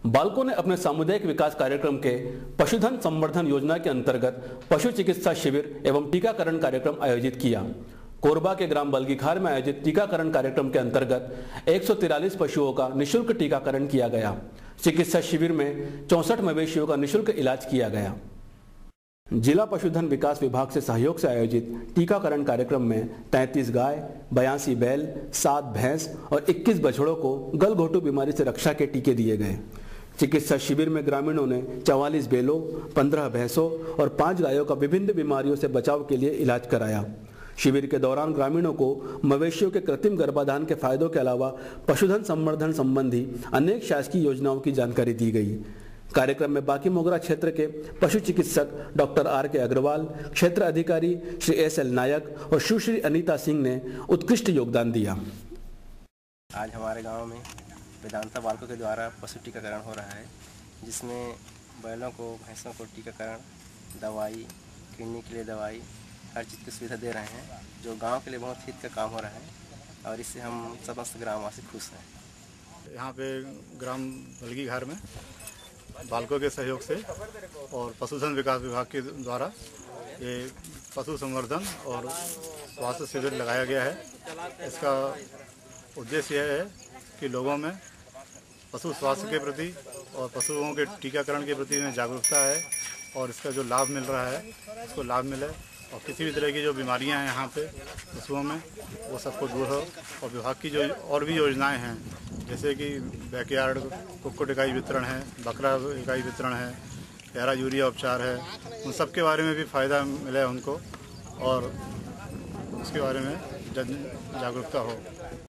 बालकों ने अपने सामुदायिक विकास कार्यक्रम के पशुधन संवर्धन योजना के अंतर्गत पशु चिकित्सा शिविर एवं टीकाकरण कार्यक्रम आयोजित किया। कोरबा के ग्राम बल्गीखार में आयोजित टीकाकरण कार्यक्रम के अंतर्गत 143 पशुओं का निःशुल्क टीकाकरण किया गया। चिकित्सा शिविर में 64 मवेशियों का निःशुल्क इलाज किया गया। जिला पशुधन विकास विभाग से सहयोग से आयोजित टीकाकरण कार्यक्रम में 33 गाय, 82 बैल, 7 भैंस और 21 बछड़ों को गलघोटू बीमारी से रक्षा के टीके दिए गए। चिकित्सा शिविर में ग्रामीणों ने 44 बैलों, 15 भैंसों और 5 गायों का विभिन्न बीमारियों से बचाव के लिए इलाज कराया। शिविर के दौरान ग्रामीणों को मवेशियों के कृत्रिम गर्भाधान के फायदों के अलावा पशुधन संवर्धन संबंधी अनेक शासकीय योजनाओं की जानकारी दी गई। कार्यक्रम में बाकी मोगरा क्षेत्र के पशु चिकित्सक डॉक्टर R.K. अग्रवाल, क्षेत्र अधिकारी श्री S.L. नायक और सुश्री अनीता सिंह ने उत्कृष्ट योगदान दिया। आज हमारे गांव में वेदांता बालकों के द्वारा पशु टीकाकरण हो रहा है, जिसमें बैलों को, भैंसों को टीकाकरण, दवाई, किडनी के लिए दवाई, हर चीज़ की सुविधा दे रहे हैं, जो गांव के लिए बहुत हित का काम हो रहा है और इससे हम समस्त ग्रामवासी खुश हैं। यहाँ पे ग्राम बल्गीखार में बालकों के सहयोग से और पशुधन विकास विभाग के द्वारा ये पशु संवर्धन और स्वास्थ्य शिविर लगाया गया है। इसका उद्देश्य यह है कि लोगों में पशु स्वास्थ्य के प्रति और पशुओं के टीकाकरण के प्रति में जागरूकता है और इसका जो लाभ मिल रहा है उसको लाभ मिले और किसी भी तरह की जो बीमारियां हैं यहाँ पे पशुओं में वो सबको दूर हो। और विभाग की जो और भी योजनाएं हैं, जैसे कि बैकयार्ड कुक्कुट इकाई वितरण है, बकरा इकाई वितरण है, पैरा यूरिया उपचार है, उन सब के बारे में भी फ़ायदा मिले उनको और उसके बारे में जन जागरूकता हो।